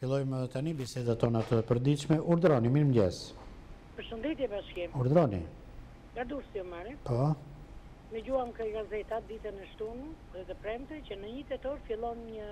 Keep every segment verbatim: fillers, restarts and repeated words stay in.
Fillojmë tani bisedat tona të përditshme. Urdhroni, mirëmëngjes. Përshëndetje bashkim. Urdhroni. Nga Durrësi o marrë. Po. Me gjuam këj gazetat ditën e shtunë dhe të premte që në një tetor fillon një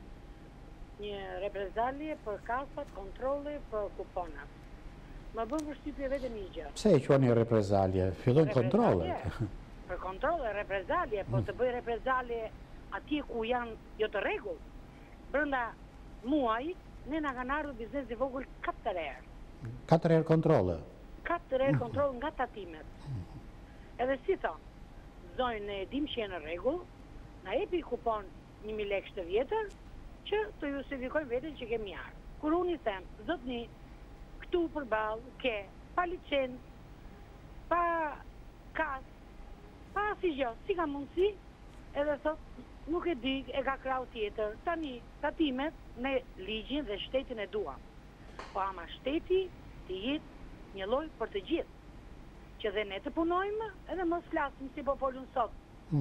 një reprezalje për kasat, kontrole për kuponat. Më bën përshtypje vetëm një gjë. Pse e quani reprezalje? Fillojnë kontrollet. Për kontrole, reprezalje, po të bëj reprezalje atje ku janë jo të rregull. Brenda muajit ne na kanë ardhur biznes i vogël katër herë. Katër herë kontrole. Katër herë kontroll nga tatimet. Edhe si thon, zonjë ne dim që janë në rregull, na jepi kupon një mijë lekë të vjetër që të justifikojmë veten që kemi ardhur. Kur unë i them, zotni, këtu përballë ke pa licencë, pa kas, pa asgjë, si ka mundësi? Edhe thot, nuk e di, e ka krau tjetër. Tani, tatimet, ne ligjin dhe shtetin e duam. Po ama shteti të jetë një lloj për të gjithë. Që dhe ne të punojmë, edhe mos flasim si po folun sot.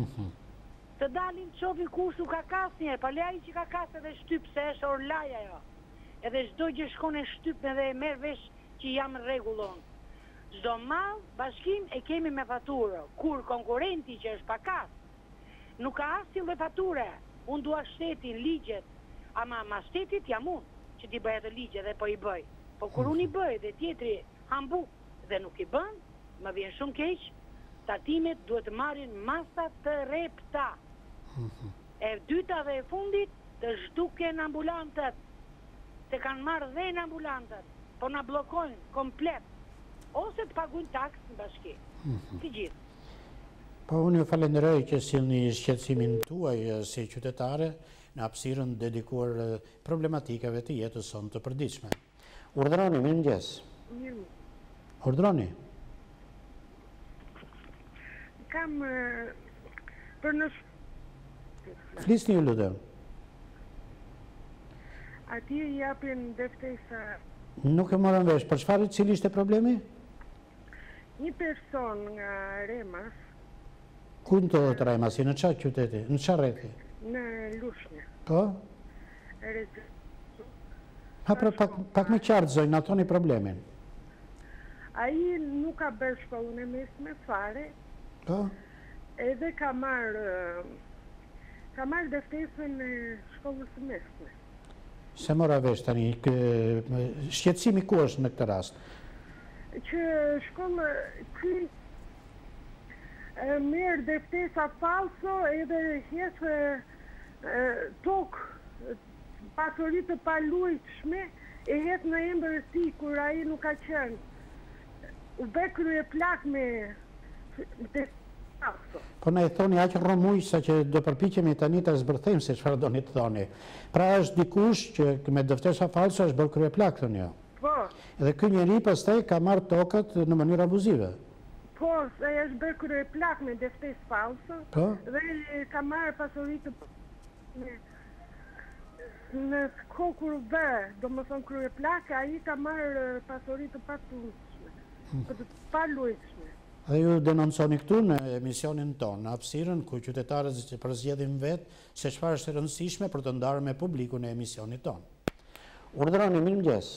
Të dalin çopi kushtu ka kas njerë, pa le ai që ka kas edhe shtyp se është orlaja jo. Edhe çdo gjë shkon e shtyp edhe e merr vesh që jam në rregull unë. Çdo mall bashkim e kemi me faturë, kur konkurrenti që është pa kas nuk ka asnjë lloj fature. Unë dua shtetin, ligjet, ama ma shtetit jam unë që t'i bëj atë ligje dhe po i bëj. Po kur unë i bëj dhe tjetri hambu dhe nuk i bën, më vjen shumë keq. Tatimet duhet të marrin masa të repta. E dyta dhe e fundit të zhduken ambulantët. Se kanë marrë dhe në ambulantët, po na bllokojnë komplet. Ose të paguajnë taksë në bashki. Të gjithë. Po unë ju falenderoj që sillni shqetësimin tuaj si qytetare në hapësirën dedikuar problematikave të jetës sonë të përditshme. Urdhroni, mirëmëngjes. Mirë. Urdhroni. Kam për në Flisni ju lutem. atje i japin deftesa. Nuk e morën vesh, për çfarë, cili ishte problemi? Një person nga Remas, Ku në të të Remasi, në çfarë qyteti, në çfarë rrethi? në Lushnjë, Po? Rezi. Ha, pra, pak, pak me qartë zonjë, na thoni problemin. Ai nuk ka bërë shkollën e mesme fare, Po? edhe ka marrë ka marrë deftesën e shkollës së mesme. Se mora vesh tani, kë- shqetësimi ku është në këtë rast? Që shkolla ky e, merr deftesa falso edhe hes tokë pasuri të paluajtshme e hes në emër të tij kur ai nuk ka qenë. U bë krye plak me me falso. Po na i thoni aq rromuj sa që do përpiqemi tani ta zbërthejmë se çfarë doni të thoni. Pra është dikush që me deftesa falso është bërë kryeplak thoni jo. Po, Dhe ky njeri pastaj ka marrë tokat në mënyrë abuzive. po, se është bërë krye plak me deftesë falso Po? dhe ka marrë pasuri të me në kohë kur u bë, do më thonë krye plak, ai ka marrë pasuri të patundshme, të paluajtshme. Dhe ju denonconi këtu në emisionin tonë, në hapësirën ku qytetarët që përzgjedhin vetë se çfarë është e rëndësishme për të ndarë me publikun e emisionit tonë. Urdhroni, mirëmëngjes.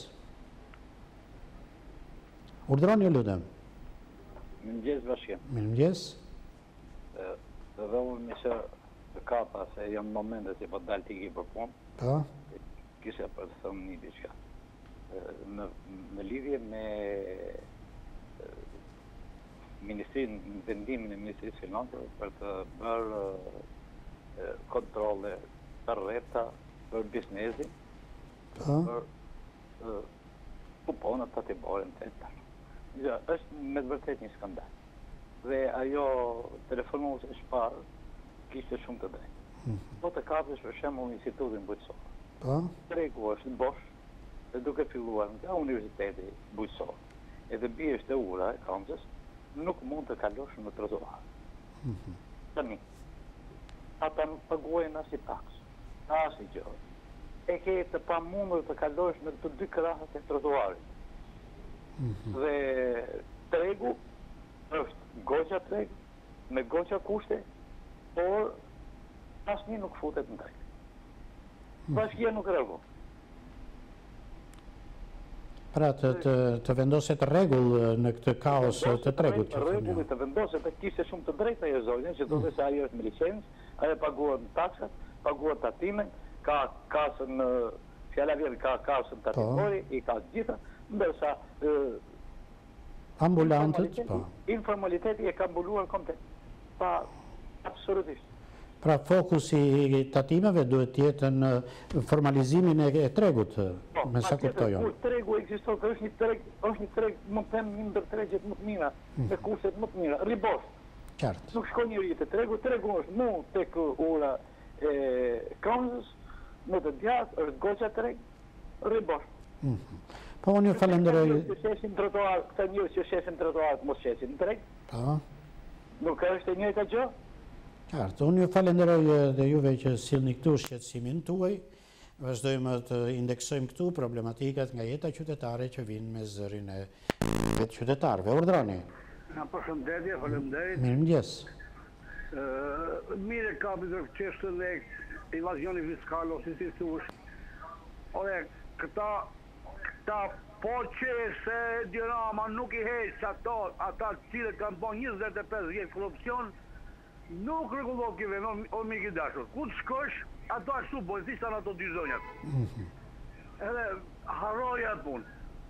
Urdhroni, lutem. Mirëmëngjes bashkim. Mirëmëngjes. Dhe unë më që të kapa se jam në momente që po dalë t'i ki për punë, Po? kisha për të thëmë një diçka. Në, në lidhje me Ministrinë, në vendimin e Ministrisë Financave për të bërë e, kontrole për rreta, për biznesin, Po? për e, kuponat të të borën të të tërë. Ja, është me të vërtet një skandal. Dhe ajo telefonues e shparë kishte shumë të drejtë. Po të kapësh për shembull institutin bujqësor. Po? Tregu është bosh dhe duke filluar nga Universiteti Bujqësor. Edhe bie është e ura e Kamzës, nuk mund të kalosh në trotuar. Tani, ata nuk paguajnë as i taks, as i gjë. E ke të pamundur të kalosh në të dy krahët e trotuarit. Dhe tregu është goxha treg, me goxha kushte, por asnjë nuk futet në treg. Bashkia nuk reagon. Pra të, të, të vendoset rregull në këtë kaos të tregut që thënë. Rregulli të vendoset, kishte shumë të drejtë ajo zonja, që thotë se ajo është me licencë, ajo paguan taksat, paguan tatimin, ka kasën fjala vjen ka kasën tatimori, i ka gjitha, ndërsa ambulantët, po. Informaliteti e ka mbuluar komplet. Pa absolutisht. Pra fokusi i tatimeve duhet të jetë në formalizimin e tregut, me sa kuptoj unë. Kur tregu ekziston, është një treg, është një treg, më them një ndër tregjet më të mira, me kushtet më të mira, ribos. Qartë. Nuk shkon njëri te tregu, tregu është mu tek ora e Konzës, në të djathtë është goxha treg, ribos. Po unë ju falenderoj. Që shesin trotuar, këta njerëz që shesin trotuar, mos shesin treg. Po. Nuk është e njëjta gjë. Qartë, unë ju falenderoj dhe juve që sillni këtu shqetësimin tuaj. Vazhdojmë të indeksojmë këtu problematikat nga jeta qytetare që vinë me zërin e vetë qytetarëve. Urdhroni. Na përshëndetje, faleminderit. Mirëmëngjes. Ë, mire ka për çështën e evazioni fiskal ose si thuash. Ore, këta këta po që se dirama nuk i heq ato, ata cilët kanë bën njëzet e pesë vjet korrupsion, nuk rregullohet kjo vend, o mik i dashur. Ku të shkosh, ato ashtu bojnë, si janë ato dy zonjat. Edhe harroja atë punë.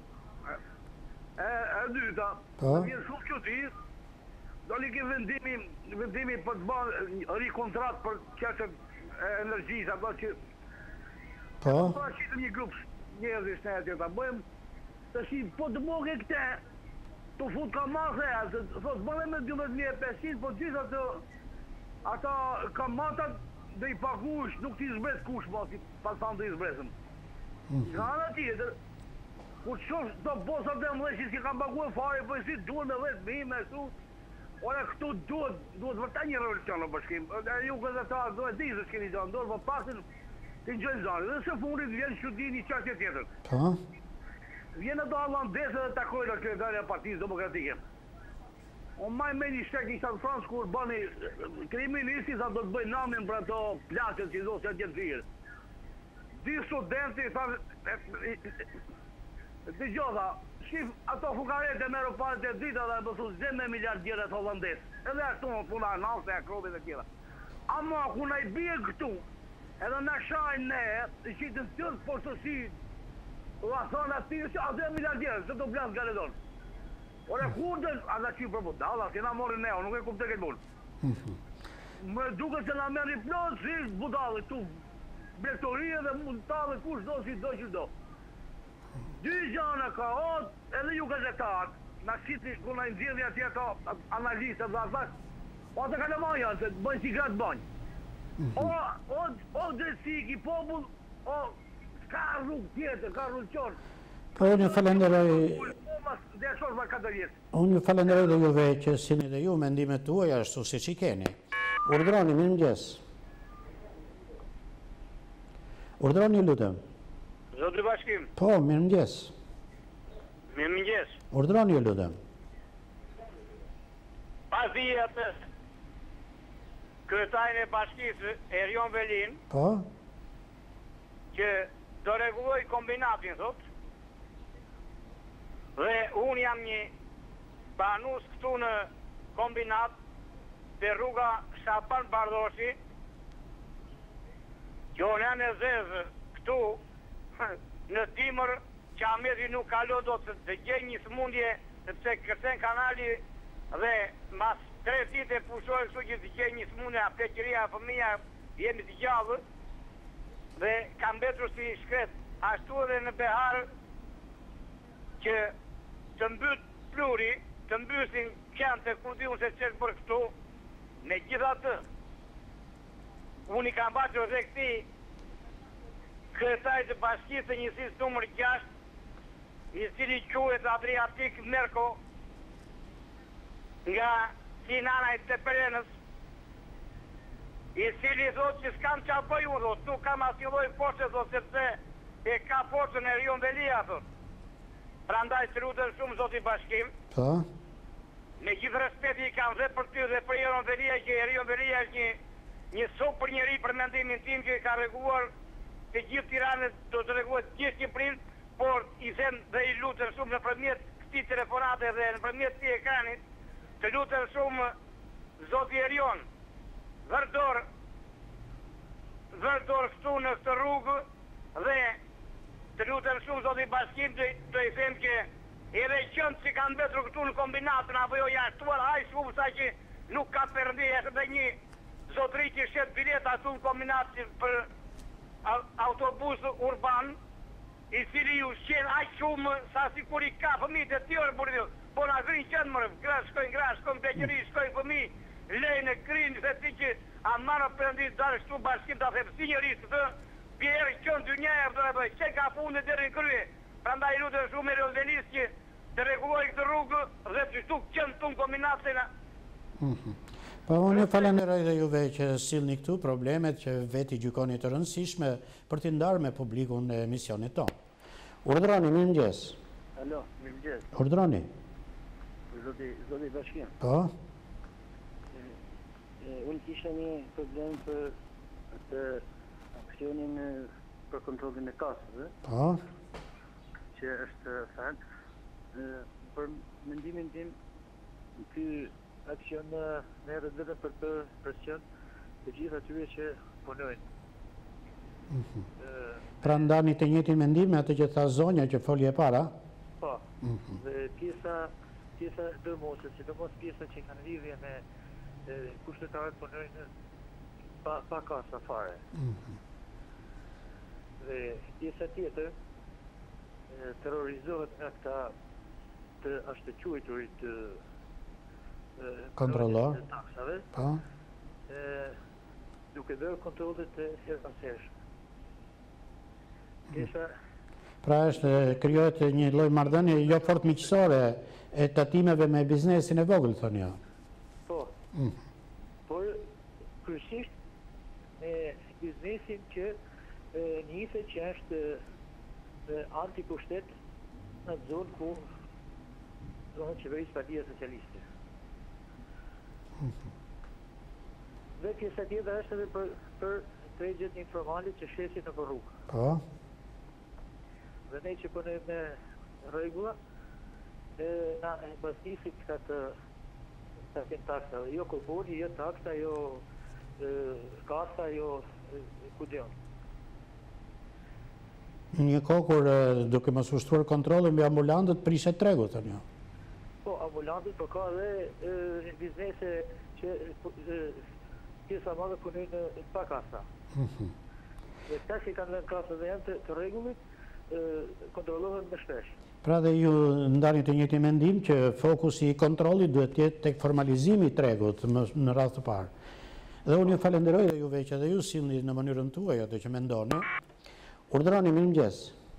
E, e dyta, vjen shumë çudi, do li ke vendimi, vendimi për të bërë rikontrat për çështën e energjisë, ato që po po shitëm një grup njerëzish ne atje ta bëjmë, tash po të moge këte, të fut ka masë, thot bële me dymbëdhjetë mijë e pesëqind, po gjithë ato ata kamatat dhe i pagush, nuk t'i zbres kush ma, si pas thamë të i zbresëm. Nga anë tjetër, kur të shosh të bosat dhe mëdhe që si kam pagu e fare, po si duhet me vetë mi, me su, ore këtu duhet, duhet vërta një revolucion në bashkim, e ju këtë ta duhet di se s'keni gjanë, duhet për pasin të njëjnë zanë, dhe se fundit vjen shudi një qasje tjetër. Po? Vjen e do Allandese dhe takojnë kretarja partijës demokratike. O maj me një shtek një shtatë Fransë kur bëni kriministi sa do të bëjnë namin për ato plasët që do se atje të firë. Di studenti thanë, të gjotha, shif ato fukarete me roparet e dita dhe bësu zemë me miliardierët hollandes. Edhe ashtu më puna nase e akrobit e tjera. Ama ku na i bie këtu, edhe na shajnë ne, i qitën tjërë postësi, u a thonë ati, që ato e miliardierët, se do plasë galedon. Ore kundër, ata që i përbu, dalla, si na morin neo, nuk e kupte këtë bunë. Më duke se na merri plot, si budalë, tu brektorie dhe mund ta dhe kush do, si do që do. Dy gjana ka ot, edhe ju gazetar, na shiti, ku na nxjerrja atje ato analistët dhe atas, o të kalemaj janë, se bëjnë si gratë banjë. O, o, o dresi i popull, o, ka rrugë tjetër, ka rrugë qonë. Po unë ju falenderoj. Unë ju falenderoj dhe juve që sillni dhe ju mendimet tuaja ashtu siç i keni. Urdhroni, mirëmëngjes. Urdhroni lutem. Zoti Bashkim. Po, mirëmëngjes. Mirëmëngjes. Urdhroni lutem. Pas dihet kryetarin e bashkisë Erion Velin, Po? që do rregulloj kombinatin, thotë. Dhe unë jam një banus këtu në kombinat për rruga Shapan Bardoshi, që unë janë e zezë këtu në dimër që Ameti nuk kalo do të të gjej një smundje, sepse kërcen kanali dhe mas tre ditë e pushojë kështu që të gjej një smundje, a pleqëria, a fëmija, jemi të gjallë, dhe kam betur si shkret, ashtu edhe në Behar, që të mbyt pluri, të mbysin qenë të kur di unë se qërë për këtu, me gjitha të. Unë i kam baqër dhe këti kretaj të bashkisë të njësisë numër gjashtë, i cili quhet Adriatik Merko, nga Sinana i Teperenës, i cili thot që s'kam qa bëj unë, thot, nuk kam asiloj poshtë, thot, sepse e ka poshtën e Rion Velia, thot. Pra ndaj të rutën shumë, zoti Bashkim. Po? Me gjithë respeti i kam dhe për ty dhe për Rion Velia, që Rion Velia është një, një super njeri për mendimin tim që i ka reguar të gjithë Tiranës, do të reguar të gjithë Shqipërinë, por i them dhe i lutën shumë në përmjet këti telefonate dhe në përmjet këti ekranit, të lutën shumë Zoti Erion, vërdor, vërdor këtu në këtë rrugë dhe të lutën shumë Zoti Bashkim të, të i them ke edhe qëndë që kanë betur këtu në kombinatën apo jo jashtuar, haj shumë sa që nuk ka përndi e dhe një zotri që shetë bileta këtu në kombinatë për autobus urban, i cili ju shqenë aqë shumë sa si kur i ka fëmi të tjorë burë, po në azri qënë mërë, gra shkojnë, gra shkojnë, peqëri shkojnë fëmi, lejnë e krinë, se ti që a marë përëndit dalë shtu bashkim të thepë, si njëri së të, pjerë qënë dy një e dhe që ka punë dhe dherë në krye, pra nda i lutën shumë e rëzdenis që të regulloj këtë rrugë dhe të shtu qënë të në kombinatësina. Po unë falenderoj dhe juve që sillni këtu problemet që veti gjykoni të rëndësishme për t'i ndarë me publikun e emisionit tonë. Urdhroni, mirëmëngjes. Alo, mirëmëngjes. Urdhroni. Zoti, zoti Bashkim. Po. Unë kisha një problem për atë aksionin për kontrollin e kasave. Po. Që është thënë, për mendimin tim, ky aksion merret vetëm për të presion të gjithë atyre që punojnë. Pra ndani të njëjtin mendim me atë që tha zonja që foli e para? Po. Dhe pjesa pjesa dërmosës, sidomos pjesa që kanë lidhje me kushtetarët punojnë pa pa kasa fare. Dhe pjesa tjetër terrorizohet nga këta të ashtë quajturit të kontrollor taksave, po, duke bërë kontrollet e herësashme. Pjesa pra është krijohet një lloj marrëdhënie jo fort miqësore e tatimeve me biznesin e vogël, thonë jo. Po. Por kryesisht me biznesin që niset që është antipushtet në zonë ku zonë qeverisë Partia Socialiste. Dhe pjesa tjetër është edhe për, për tregjet informale që shesin në për rrugë. Po. Dhe ne që punojmë me rregulla, na baznisit ka të të kenë taksa, jo kolponi, jo taksa, jo kasa, jo kudion. Një kohë kur duke mos ushtruar kontrollin mbi ambulantët prishet tregu, thonë jo. Po, ambulantët, po ka dhe biznese që pjesa madhe punojnë pa kasa. Dhe këta që kanë lënë kasa dhe janë të, të rregullit, kontrollohen më shpesh. Pra dhe ju ndani të njëjtin mendim që fokusi i kontrollit duhet të jetë tek formalizimi i tregut në radhë të parë. Dhe unë ju falenderoj dhe juve që edhe ju sillni në mënyrën tuaj ato që mendoni. Urdhroni, mirëmëngjes.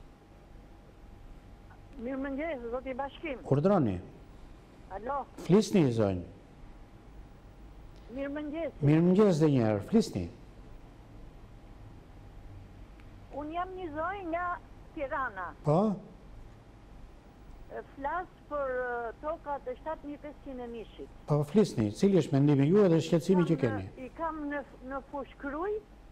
Mirëmëngjes, zoti Bashkim. Urdhroni. Alo. Flisni, zonjë. Mirëmëngjes. Mirëmëngjes dhe një herë, flisni. Unë jam një zonjë nga Tirana. Po? Flas për tokat e shtatë mijë e pesëqind nishit. Po, flisni, cili është mendimi juaj dhe shqetësimi që keni? I kam në, në Fushkruj,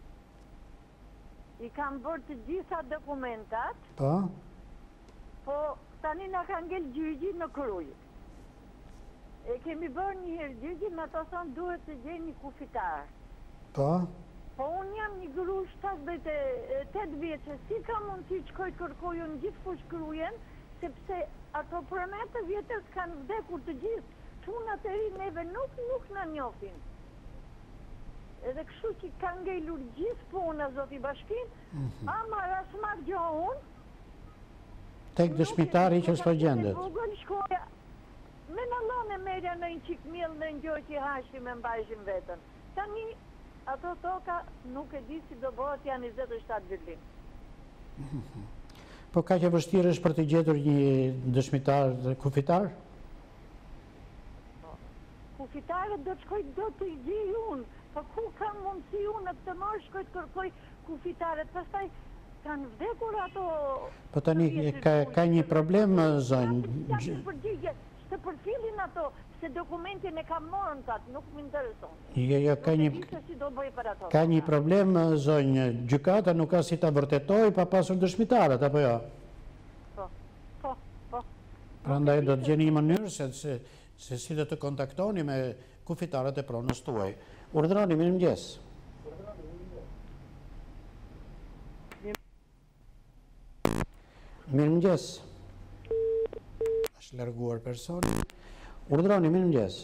i kam bërë të gjitha dokumentat, Po? po tani na ka ngel gjyqi në Kruj. E kemi bërë një herë gjyqin, me ato thonë duhet të gjej një kufitar. Po? Po unë jam një gru shtatëdhjetë e tetë vjeçë, si ka mundësi që kojtë kërkoju në gjithë Fushkrujen, sepse ato përmet të vjetës kanë vdekur të gjithë, çunat e ri neve nuk nuk na njohin. Edhe kështu që kanë ngelur gjithë puna, zoti Bashkim, ama rasmar gjo unë, Tek dëshmitari që s'po gjendet. Google shkoja, me në lonë e merja në një qik mjëllë në një gjoj që hashim e mbajshim vetën. Tani, ato toka nuk e di si do bëhet janë njëzet e shtatë vjellim. Po ka që vështirë është për të gjetur një dëshmitar dhe kufitar? Kufitarët do të shkoj do të i gjej unë, po ku kam mundësi unë në të marrë shkoj të kërkoj kufitarët, pastaj kanë vdekur ato... Po tani ka, ka një problem, zonjë. Që përgjigje, të përfilin ato, se dokumentin e kam morën tatë, nuk më intereson. Jo, jo, ka një, si do bëj për ato. ka një problem, zonjë. Gjykata nuk ka si ta vërtetoj pa pasur dëshmitarët, apo jo? Po. Prandaj do të gjeni një mënyrë se, se, se si do të kontaktoni me kufitarët e pronës tuaj. Urdhroni, mirëmëngjes. Mirëmëngjes. Është larguar personi. Urdhroni, mirëmëngjes.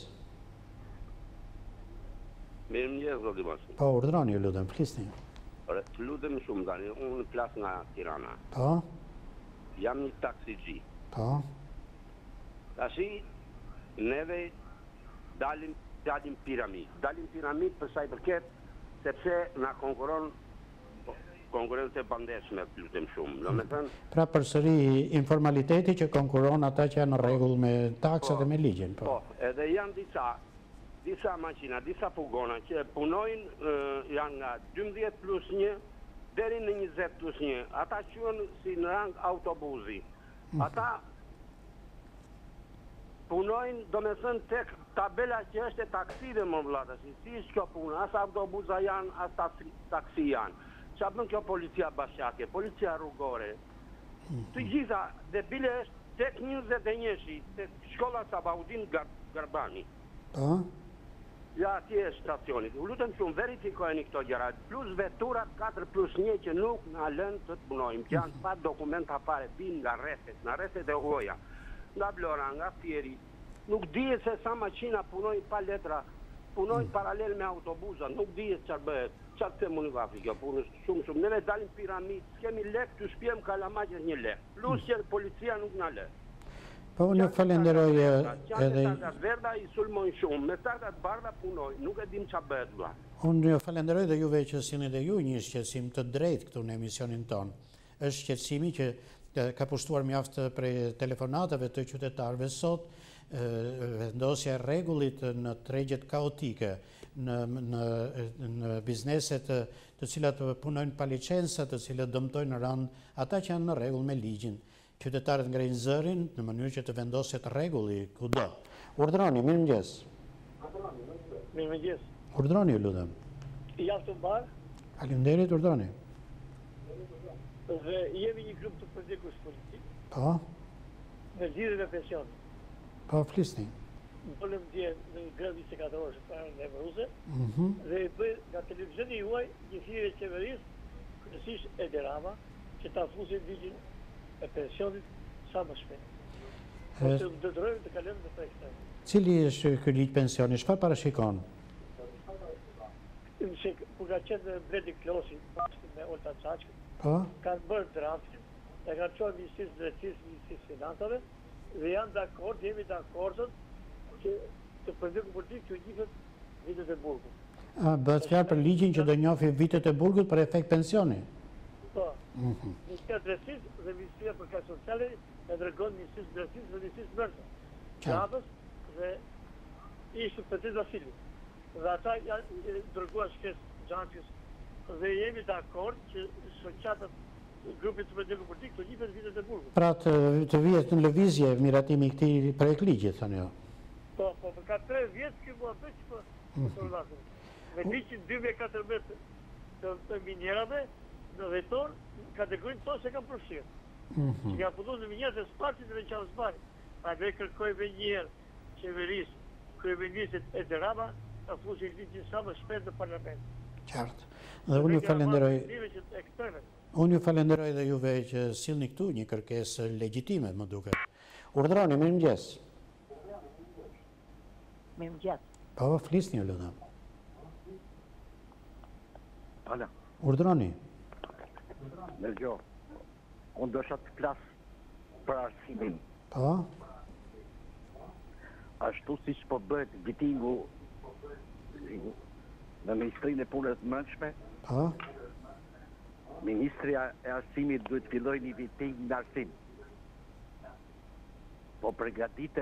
Mirëmëngjes, zoti Bashki. Po, urdhroni, ju lutem, flisni. Ore, lutem shumë tani, unë flas nga Tirana. Po, Jam një taksigji. po. Tashi neve dalim dalim piramid. Dalim piramid për sa i përket sepse na konkuron konkurrencë e pandeshme, lutem shumë. Do me thënë, Pra përsëri informaliteti që konkuron ata që janë në rregull me taksat Po, e me ligjin. Po. po, edhe janë disa disa maqina, disa fugona që punojnë eh, janë nga dymbëdhjetë plus një deri në njëzet plus një. Ata quhen si në rang autobuzi. Ata punojnë, do me thënë, tek tabela që është e taksive, më vllata, si si është kjo punë, as autobuza janë, as taksi, taksi janë. Qa bën kjo policia bashkjake, policia rrugore, të gjitha, dhe bile është tek njëzet e njëshi, tek shkolla Sabaudin Gar Garbani. Po, Ja, atje është stacionit. U lutem shumë, verifikojeni këto gjëra, plus veturat katër plus një që nuk na lënë të të punojmë, që janë pa dokumenta fare, bin nga rrethet, nga rrethet e hoja, nga Vlora, nga Fieri. Nuk dihet se sa maqina punojnë pa letra, punojnë paralel me autobuza, nuk dihet çfarë bëhet. Çfarë të them unë vafi kjo punë është shumë shumë. Neve dalim piramid, s'kemi lek, të shpjem kalamaqes një lek. Plus që policia nuk na lë. po unë ju falenderoj eh, edhe Qartë verda i sulmojnë shumë, me targat bardha punojnë, nuk e dim çfarë bëhet vëlla. unë ju falenderoj dhe juve që sini dhe ju një shqetësim të drejtë këtu në emisionin ton. Është shqetësimi që eh, ka pushtuar mjaft prej telefonatave të qytetarëve sot, eh, vendosja e rregullit në tregjet kaotike, në, në, në bizneset të, të cilat punojnë pa licenca, të cilat dëmtojnë në rand ata që janë në rregull me ligjin. Qytetarët ngrejnë zërin në mënyrë që të vendoset rregulli kudo. Urdhroni, mirëmëngjes. Mirëmëngjes. Urdhroni, ju lutem. Jam të mbar Faleminderit, urdhroni. dhe jemi një grup të përndjekus politik Po, në lidhje me pensionin. po flisni. Volëm dje në grad njëzet e katër orësh para në Ruse Mhm. dhe i bëj nga televizioni juaj një thirrje qeverisë, kryesisht Edi Rama, që ta fusin ligjin e pensionit sa më shpejt. Ose E, ndërtojmë të kalojmë në projekte. Cili është ky ligj pensioni? Çfarë parashikon? Se kur ka qenë Bredi Klosi bashkë me Olta Çaçkën, Po, kanë bërë draftin, e kanë çuar Ministrisë së Drejtësisë, Ministrisë së Financave dhe janë dakord, jemi dakordën që të përndjekur politik që gjithët vitet e burgut. a bëhet fjalë për ligjin që do njofi vitet e burgut për efekt pensioni? Po, Mhm. Ministria e Drejtësisë dhe Ministria për Kaqe Sociale e dërgon Ministrisë së Drejtësisë dhe Ministrisë së Mbrojtjes. Qartë. Gjabës dhe ishte Petit Vasili. Dhe ata janë e dërguar shkesë Xhançis dhe jemi dakord që shoqatat grupit të përndjekur politik të gjithët vitet e burgut. Pra të, të vihet në lëvizje miratimi i këtij projekt ligji, thënë jo. Po, po, për ka tre vjetë kjo mua bëq për të rrasën. Me liqin dy mijë e katërmbëdhjetë të, të minjerave në vetor, kategorinë tonë se kam përfshirë. Mhm. Që ka punur në minjerët e spartit dhe në qavës bari. A dhe kërkojme njëherë qeverisë, kryeministit e Derama, ta fusin ligjin sa më shpejt në parlament. Qartë. Dhe unë ju falenderoj, Që të ekstreme. unë ju falenderoj dhe juve që sillni këtu një kërkesë legjitime, më duket. Urdhroni, mirëmëngjes. Mirëmëngjes. Po, flisni, ju lutem. Ala, Urdhroni. në gjo, unë dësha të flasë për arsimin. Po, Ashtu si që po bëhet vitingu në Ministrinë e Punës Brendshme, po, Ministria e Arsimit duhet filloj një viting në arsim. Po përgatitet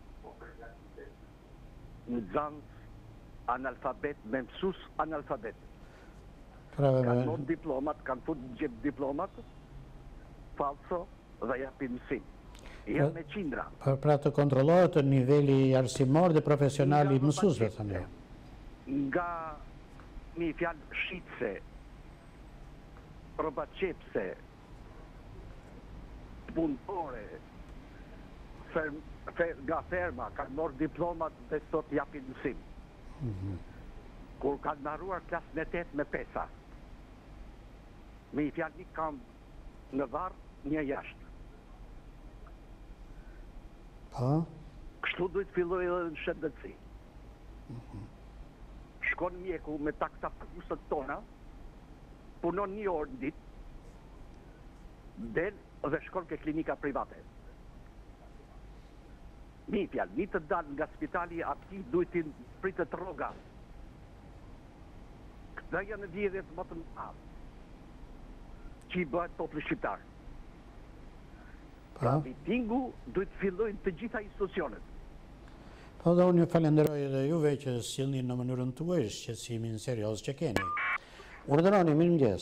në zanës analfabet me mësus analfabet. pra Kanë non diplomat, kanë fut në gjep diplomat, falso dhe japin mësim. Janë me qindra. pra, pra të kontrollohet niveli arsimor dhe profesional i mësuesve, thënë jo. Nga një fjalë shitse, roba qepse, punëtore, ferm, fer, nga ferma, kanë morë diplomat dhe sot japin mësim. Mhm. Kur kanë marruar klasën e tetë me pesa. Me i fjalë një kam në varë, një jashtë. Po, Kështu duhet filloj edhe në shëndetësi. Shkon mjeku me taksa pagusët tona, punon një orë në ditë, del dhe shkon ke klinika private. Mi fjalë, një të dalë nga spitali ati duhet të pritët rroga. Këta janë vjedhjet më të mëdha që i bëhet populli shqiptar. Pra, mitingu duhet fillojnë të gjitha institucionet. po dhe unë ju falenderoj edhe juve që sillni në mënyrën tuaj shqetësimin serioz që keni. Urdhëroni, mirëmëngjes.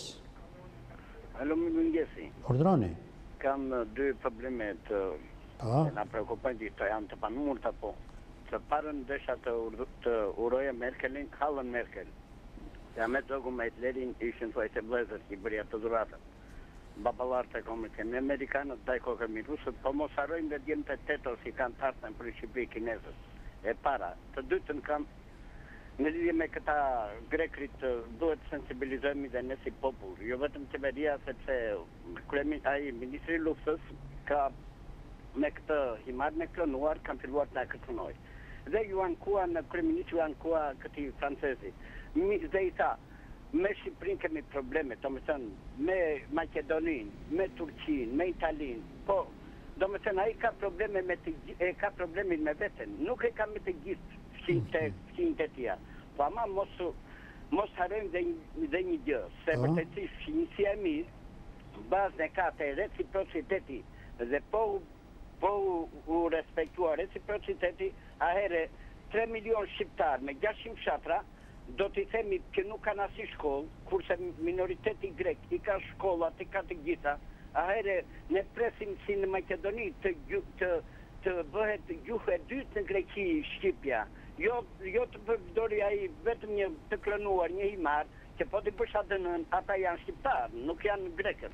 Alo, mirëmëngjesi. Urdhëroni. Kam dy probleme të Po, na preokupojnë që këto janë të panumërta, po. Të parën desha të, urdh- të uroja Merkelin, Hallën Merkel. Ja me zogu me Hitlerin ishin thuaj të vlezër që i bërja të dhuratën. Babalarët e komë me Amerikanët, daj kokë mi Rusët, po mos harrojmë dhe djemë të teto si kanë tartën për Shqipëri kinezët. E para, të dytën kam në lidhje me këta grekrit duhet sensibilizojmë dhe ne si popull. Jo vetëm qeveria, sepse kremi, ai, Ministri i Luftës ka me këtë himar me klonuar, kanë filluar të na kërcënoj. Dhe ju ankua në kryeminist ju ankua këti francezi. Mi, dhe i tha, me Shqipërinë kemi probleme, do me thënë, me Maqedoninë, me Turqinë, me Italinë, po, do me thënë, ai ka probleme me të, e ka problemin me veten, nuk e ka me të gjithë fshinjtë e tia. Po ama mos mos harrojmë dhe, dhe një gjë, se vërtetësisht fshinjësia e mirë, bazën e ka të reciprociteti dhe po po u respektua reciprociteti, ahere tre milion shqiptar me gjashtëqind fshatra, do t'i themi që nuk kanë asnjë shkollë, kurse minoriteti grek i ka shkollat, i ka të gjitha, ahere ne presim si në Maqedoni të, të, të bëhet gjuhë e dytë në Greqi Shqipja. Jo, jo të përdori ai vetëm një të klonuar, një himar, që po t'i bësh dënën, ata janë shqiptar, nuk janë grekët.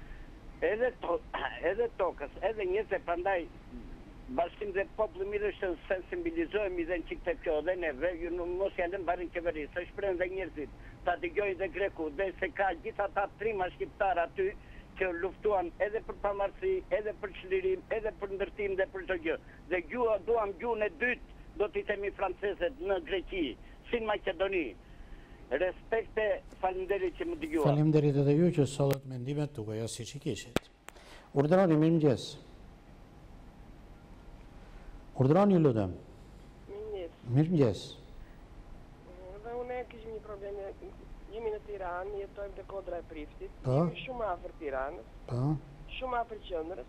Edhe, to, edhe tokës, edhe njëse prandaj bashkim dhe populli mirë është të sensibilizojmë dhe në qikë të kjo dhe neve, ju në mos janë në barin qeveri, se shprejnë dhe njerëzit, ta dëgjojnë dhe greku, dhe se ka gjitha ta trima shqiptar aty që luftuan edhe për pamarësi, edhe për çlirim, edhe për ndërtim dhe për çdo gjë. Dhe gjua duam gjuhën e dytë, do t'i themi franceset në Greqi, si në Maqedoni. Respekte, faleminderit që më dëgjua. Faleminderit edhe ju që sollët mendimet tuaja siç i kishit. Urdhëroni, mirëmëngjes. Urdhëroni, lutem. Mirëmëngjes. Mirëmëngjes. Dhe unë kishim një problem, jemi në Tiranë, jetojmë te Kodra e Priftit, Po. jemi shumë afër Tiranës, Po, shumë afër qendrës.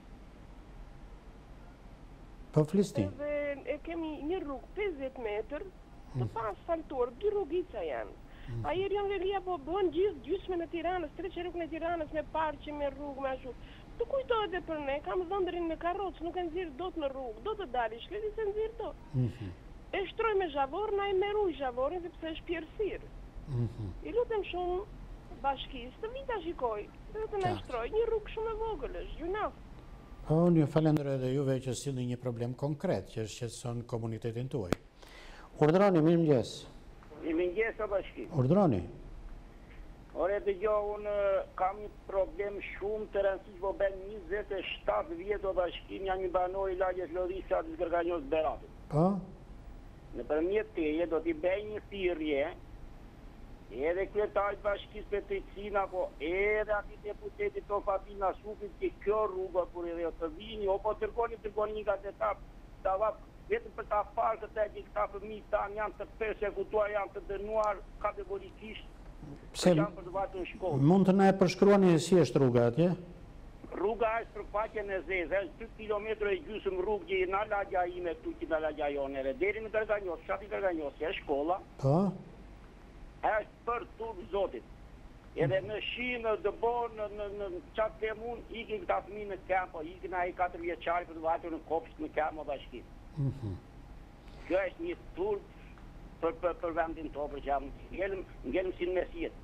po flisni. Edhe e kemi një rrugë pesëdhjetë metër të pa asfaltuar, dy rrugica janë. Ajerion Velia po bën gjithë gjysmën e Tiranës, tre rrugën e Tiranës me parqe, me rrugë, me ashtu. Të kujtohet e për ne, kam dhëndërin me karrocë, nuk e nxirr dot në rrugë, do të dalë, shkleti se nxirr dot. Mhm. E shtroj me zhavor, na e meruj zhavorin sepse është pjerësir. Mhm. I lutem shumë bashkisë të vita shikoj, dhe të na Qartë. shtroj një rrugë shumë e vogël, është gjunaf. Po, unë ju falenderoj edhe juve që sillni një problem konkret që shqetëson komunitetin tuaj. Urdhëroni, mirëmëngjes. Mirëmëngjes o bashki. Urdhëroni. Ore dëgjo, unë kam një problem shumë të rëndësishëm, po bën njëzet e shtatë vjet o bashkin, jam një banor i lagjes Lodhisja të Zgërganjos Beratit. Po, Në përmjet teje do t'i bëj një thirrje, edhe kryetari i bashkisë Petricina, po edhe ati deputeti to Fatin Nasufit, që kjo rrugë kur edhe të vini, o po tërgoni, tërgoni një gazetar, ta vap, vetëm për ta parë këtë e që këta fëmijë tanë janë të persekutuar, janë të dënuar kategorikisht, pse janë për të vajtur në shkollë. mund të na e përshkruani si është rruga atje? Rruga është për faqen e zezë, është dy kilometra e gjysmë rrugë që nga lagja ime këtu që nga lagja jonere, deri në Dërganjos, fshati Dërganjos, është shkolla, Po, është për turp zotit. Edhe në shi, në dëbor, në, në, në qatë ke mund, ikin këta fëmijë në kampo, ikin ai katër vjeçari për të vajtur në kopsht në kampo bashkit. mhm. Kjo është një turp për, për, për vendin to, për që jam, ngelëm, ngelëm si në mesjet.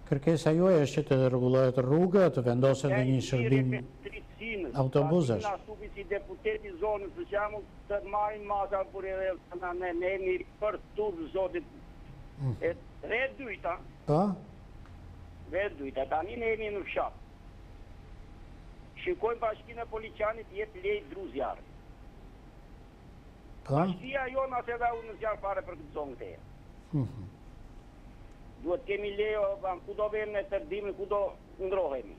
Kërkesa juaj është që të rregullohet rruga, të vendoset në një shërbim autobuzash. Na stupi si deputeti zonës, për shembull, të marrin masa për edhe ne ne jemi për tur zotit. E re dyta. Po? Re dyta, tani ne jemi në fshat. Shikojmë bashkinë e Policianit jetë lej druzjarë. Po? Bashkia jo nëse edhe unë në zjarë fare për këtë zonë të e. Duhet kemi lejo, ku do vem në tërdimin, ku do ndrohemi.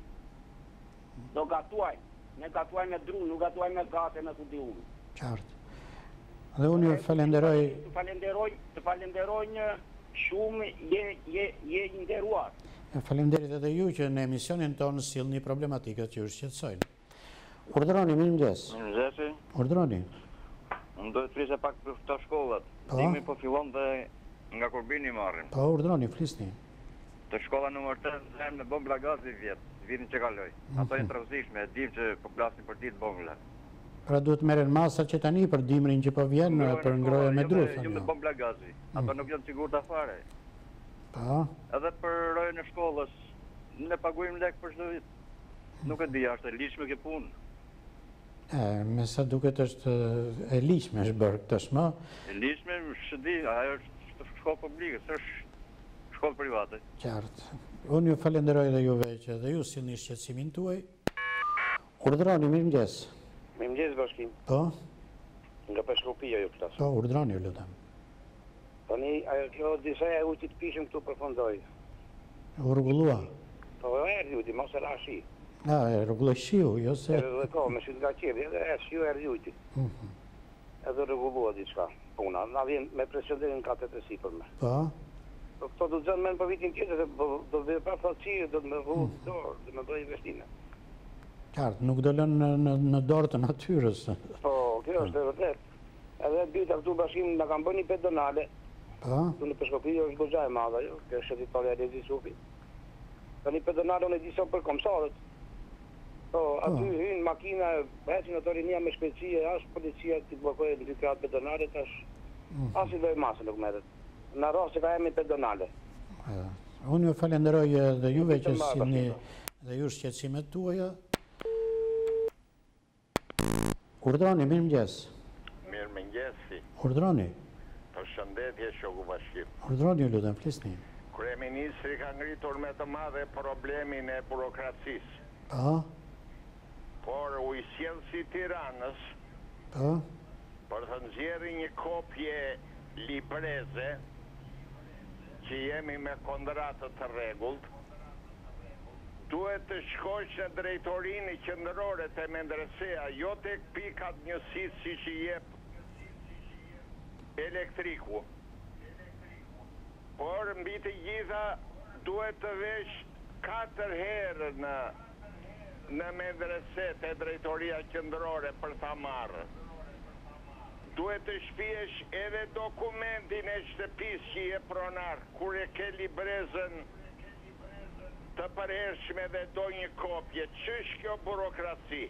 Do gatuajmë. Ne gatuajmë me dru, nuk gatuajmë me gate, me ku di unë. Qartë. Dhe unë ju falenderoj... Të falenderoj, të falenderoj një shumë je, je, je nderuar. Falenderit edhe ju që në emisionin tonë sillni problematikët që ju shqetësojnë. Urdhroni, mirëmëngjes. Mirëmëngjesi. Urdhroni. Unë do të flisja pak për këto shkollat. Po? Dimi po fillon dhe nga Kurbini marrim. Po, urdhroni, flisni. Të shkolla numër tetë janë me bombla gazi vjet, vitin që kaloi. Ato janë të rrezikshme, e dim që po flasin për ditë bombla. Pra duhet merren masa që tani për dimrin që po vjen për ngrohje me dru. Jo me bombla gazi. Ato nuk janë sigurta fare. Po. Edhe për rojën e shkollës, ne paguajmë lek për çdo vit. Nuk e di, është e ligjshme kjo punë. E, me sa duket është e ligjshme është bërë këtë shmë. E ligjshme, shëdi, ajo është shkollë publike, s'është shkollë private. Qartë. Unë ju falenderoj dhe juve që dhe ju sillni shqetësimin tuaj. Urdhroni, mirëmëngjes. Mirëmëngjes bashkim. Po? Nga Peshkopia ju flas. Po, urdhroni ju lutem. Tani ajo kjo disa e ujtit pishëm këtu përfundoi. U rregullua. Po erdhi uti, mos e rashi. Ja, e rregulloi shiu, jo se... Edhe ko, me sytë nga qevi, edhe e shiu erdhi uti. Edhe rregullua diçka puna. Na vjen me presion deri në katër e sipërme. Po? Po këto do të zënë men për vitin tjetër, do të bëjë pa faqi, do të më vu dorë, do të më bëjë investime. Qartë, nuk do lënë në, në, në dorë të natyrës. Po, kjo është e vërtet. Edhe dyta këtu bashkim na kanë bënë një pedonale. Po? Tu në Peshkopi është goxha e madhe ajo, kjo është shëtitore e Lezi Sufi. Tani pedonale unë e di sa për komsarët. Po, aty hynë makina, ecin ato rinia me shpejtësi, as policia ti blokoi në dy krahat pedonale tash. As i lloj masë nuk merret. Në rast se ka emi pedonale. Unë ju falenderoj dhe juve që sillni dhe ju shqetësimet tuaja. Urdhroni, mirëmëngjes. Mirëmëngjesi. Urdhroni. Përshëndetje shoku bashkim. Urdhroni ju lutem, flisni. Kryeministri ka ngritur me të madhe problemin e burokracisë. Po? Por u i sjell si Tiranës. Po? Për të nxjerrë një kopje libreze që jemi me kontratë të rregullt. Duhet të shkosh në drejtorinë qendrore të Mendresea, jo tek pikat njësit si që jep elektriku. Por mbi të gjitha duhet të vesh katër herë në në Mendrese të drejtoria qendrore për ta marrë. Duhet të shpihesh edhe dokumentin e shtëpisë që je pronar, kur e ke librezën të përhershme dhe do një kopje. Ç'është kjo burokraci?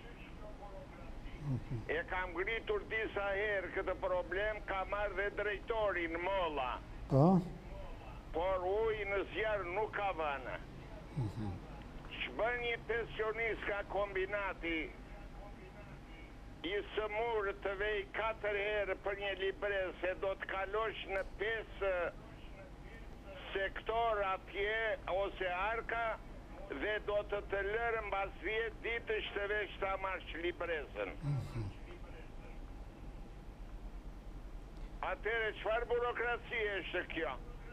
E kam ngritur disa herë këtë problem, ka marrë dhe drejtori në molla. Po? Por ujë në zjarë nuk ka vënë. Ç'bën një pensionist ka kombinati i sëmurë të vej katër herë për një librezë, se do të kalosh në pesë sektor atje ose arka dhe do të të lërë mbas dhjetë ditësh të vesh ta marrësh librezën. Atëre çfarë burokracie është kjo?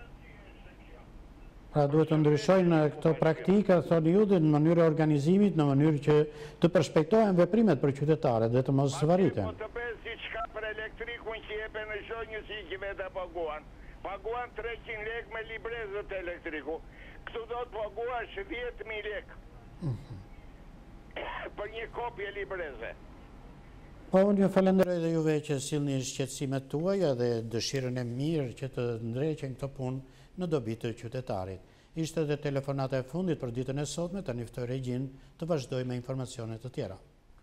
Pra duhet të ndryshojnë këto praktika, thoni ju, në mënyrë e organizimit, në mënyrë që të përshpektohen veprimet për qytetarët dhe të mos varriten. Po të bëj siçka për elektrikun që jepen në çdo njësi që vetë paguan. Paguan treqind lekë me librezët e elektriku. Këtu do të paguash dhjetë mijë lekë. Për një kopje libreze. Po, unë ju falenderoj dhe juve që sillni shqetësimet tuaja dhe dëshirën e mirë që të ndreqen këto punë në dobi të qytetarit. Ishte dhe telefonata e fundit për ditën e sotme, tani ftoj Regjin të vazhdoj me informacionet të tjera.